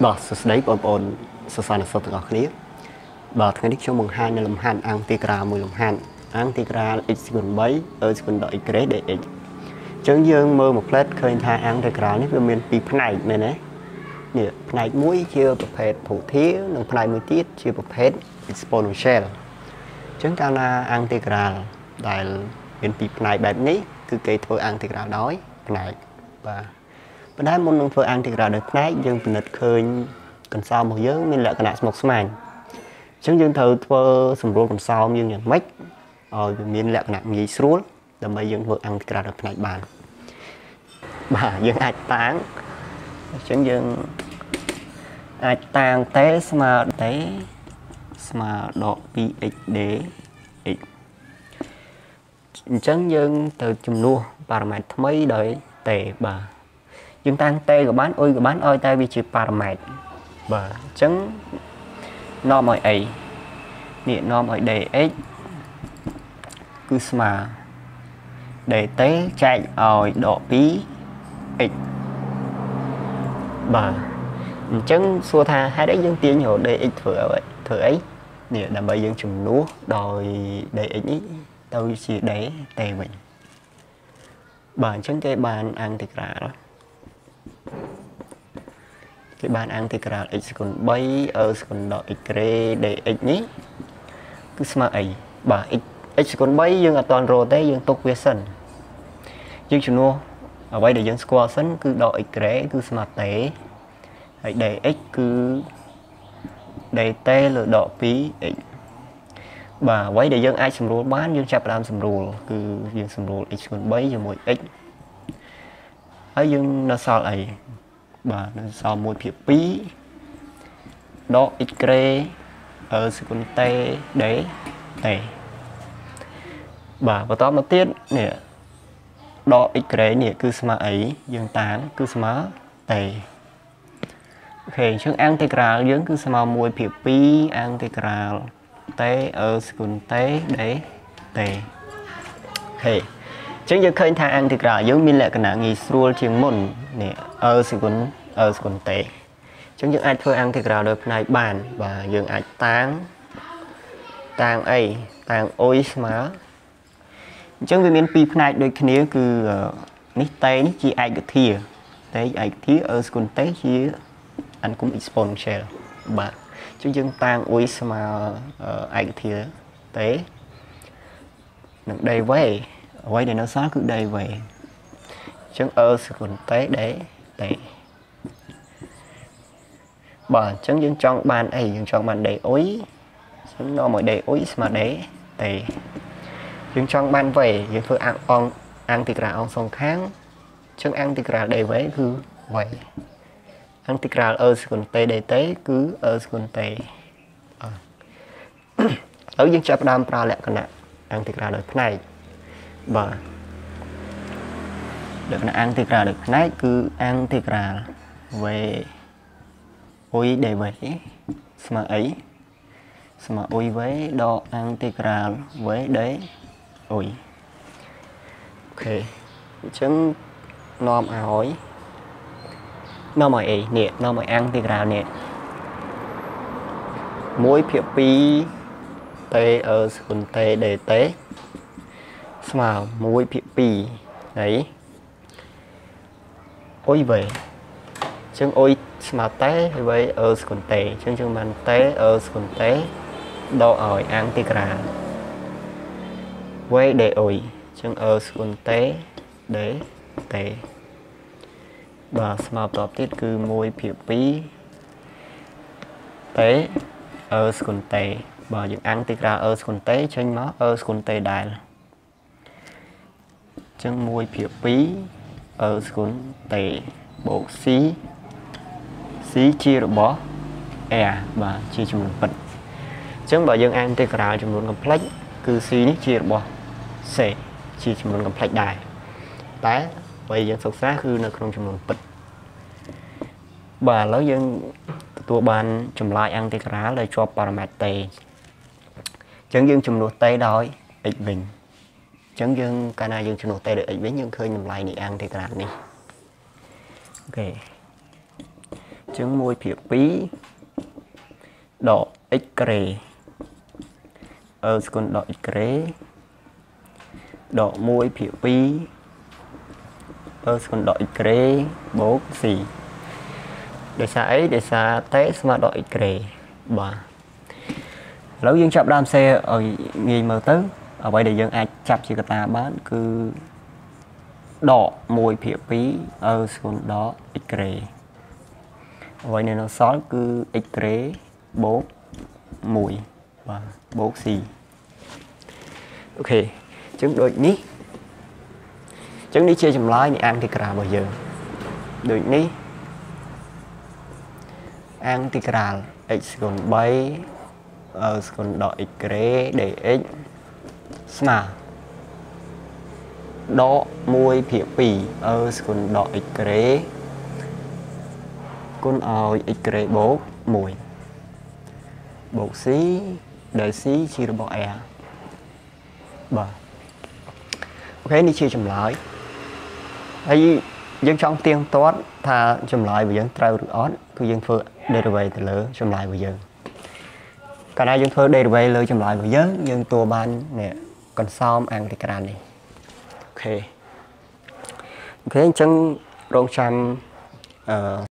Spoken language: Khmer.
Bỏ số đấy bọn bọn số sản là số tự ngọc lý. Bỏ thằng đích trong mùng 2 là làm hạn antigra mùi làm hạn antigra x còn bấy ở còn đợi x để x chứng dương mơ một lết khơi tha antigra này mình bị này này nè nè này mũi chưa bậc phết thủ thí nâng này mới tiết chưa bậc phết exponential chứng cao là antigra đại mình bị nàyបែបនេះគឺគេធ្វើ antigra ដោយផ្នែកបាទប៉ុន្តែមុននឹងធ្វើ antigra ដោយផ្នែកយើងពិនិត្យឃើញកន្សោមរបស់យើងមានលក្ខណៈស្មុគស្មាញអញ្ចឹងយើងត្រូវធ្វើសម្រួលកន្សោមយើងយ៉ាងម៉េចឲ្យវាមានលក្ខណៈងាយស្រួលដើម្បីយើងធ្វើ antigra ដោយផ្នែកបានបាទយើងអាចតាំងអញ្ចឹងយើងអាចតាំងតេស្មើតេស្មើដក 2xd x អញ្ចឹងយើងទៅចំនួនប៉ារ៉ាម៉ែត្រថ្មីដោយតេបាទយើងតាំងតេក៏បានអុយក៏បានឲ្យតែវាជាប៉ារ៉ាម៉ែត្របាទអញ្ចឹងនាំឲ្យអីនេះនាំឲ្យ dx គឺស្មើ dt ចែកឲ្យដក 2x បាទអញ្ចឹងសួរថាហេតុអីយើងទាញរក dx ធ្វើអីនេះដើម្បីយើងជំនួសដោយ dx នេះទៅជា dt វិញបាទអញ្ចឹងគេបាន integral គេបាន integral x គុណ3 ở គុណដក x dx នេះគឺស្មើអីបាទ x គុណ3យើងអត់ទាន់រកទេយើងទុកវាសិនយើងជំនួសអ្វីដែលយើងស្គាល់សិនគឺដក x គឺស្មើតេហើយ dx គឺ dt លើដក 2x បាទអ្វីដែលយើងអាចសម្រួលបានយើងចាប់ផ្ដើមសម្រួលគឺយើងសម្រួល x គុណ3ជាមួយ x ហើយយើងនៅសល់អីបាទនៅសល់ 1/2 ដក x អឺគុណតេ d t បាទបន្តមកទៀតនេះដក x នេះគឺស្មើអីយើងតាមគឺស្មើតេអូខេអញ្ចឹង integral យើងគឺស្មើ 1/2 integral t អឺគុណតេ d t អូខេអញ្ចឹងយើងឃើញថា integral យើងមានលក្ខណៈងាយស្រួលជាងមុននេះអឺគុណតេអញ្ចឹងយើងអាចធ្វើ integral ដោយផ្នែកបានបាទយើងអាចតាំងអីតាំងអុយស្មើអញ្ចឹងវាមានពីរផ្នែកដូចគ្នាគឺនេះតេនេះជាឯកធាតេឯកធាអឺគុណតេជាអានគុំ exponential បាទអញ្ចឹងយើងតាំងអុយស្មើឯកធាតេនឹង d v អ្វីដែលនៅសល់គឺ d v អញ្ចឹងអឺគុណតេ d t បាទអញ្ចឹងយើងចង់បានអីយើងចង់បាន d អុយអញ្ចឹងនាំឲ្យ d អុយស្មើ d t យើងចង់បាន v យើងធ្វើintegral អង្គសងខាងអញ្ចឹង integral d v គឺ v integral អឺគុណតេ dt គឺអឺគុណតេឥឡូវយើងចាប់ផ្ដើមប្រើលក្ខណៈ integral ដោយផ្នែកបាទលក្ខណៈ integral ដោយផ្នែកគឺ integral v អុយ dv ស្មើអីស្មើអុយ v ដក integral v d អុយអូខេអញ្ចឹងនាំឲ្យអីនេះនាំឲ្យ integral នេះ 1/2 t អឺគុណតេ dt ស្មើ 1/2 ហើយអុយ v អញ្ចឹងអុយស្មើតេហើយ v អឺគុណតេអញ្ចឹងយើងបានតេអឺគុណតេដកឲ្យ integral v d អុយអញ្ចឹងអឺគុណតេ d t បាទស្មើតបទៀតគឺ 1/2 តេអឺគុណតេបាទយើង integral អឺគុណតេចេញមកអឺគុណតេដែលអញ្ចឹង 1/2 អឺគុណតេបូក c ជារបស់ r បាទជាចំនួនពិតអញ្ចឹងបើយើង integral ចំនួន complex គឺ c នេះជារបស់ c ជាចំនួន complex ដែរតែអ្វីយើងសិក្សាគឺនៅក្នុងចំនួនពិតបាទឥឡូវយើងទទួលបានចម្លើយ integral ដែលជាប់ប៉ារ៉ាម៉ែត្រតេអញ្ចឹងយើងជំនួសតេដោយ x វិញអញ្ចឹងយើងកាលណាយើងជំនួសតេដោយ x វិញយើងឃើញតម្លៃនៃ integral នេះអូខេអ chứng 1 ភាគ 2 đọ x krê con đọ x krê đọ 1 ភាគ 2 con đọ x krê bố xì để xa ấy để xa té mà đọ x krê bà lâu dương chập đam xe ở nghi mơ tứ ở vậy để dân ai chập chỉ ta bán cứ đọ 1 ភាគ 2 con đọ x krê vậy nên nó xóa cứ x krê bố mùi và bố xì ok chứng đôi ní chứng đi chia chùm lái thì ăn thì cả bao giờ đôi ní ăn thì cả x còn 7 còn đọ x krê để x mà đọ 1 ភាគ 2 còn đọ x krê con x krê bố mùi bộ xí để xí chia được bộ e bà ok đi chia chùm lại ấy dân trong tiên toán thà chùm lại và dân trao được ón cứ dân phơ derivative từ lớn chùm lại với dân cả này dân phơ derivative lớn chùm lại với dân tua ban nè còn xong ăn thì cái này ok ok chân rong trăm